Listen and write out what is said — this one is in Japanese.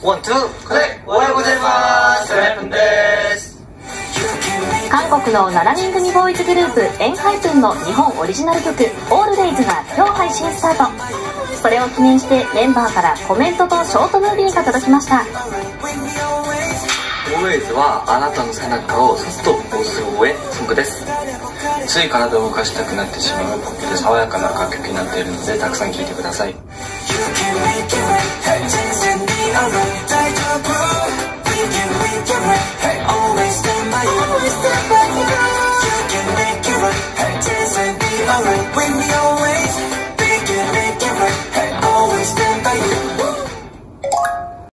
ワン、ツー、これ、おはようございます。セブンです。 韓国の7人組ボーイズグループエンハイプンの日本オリジナル曲「オールデイズが今日配信スタート。それを記念してメンバーからコメントとショートムービーが届きました。 オールデイズはあなたの背中をそっと押す応援ソングです。つい体を動かしたくなってしまうポップで爽やかな楽曲になっているのでたくさん聴いてください。 Hey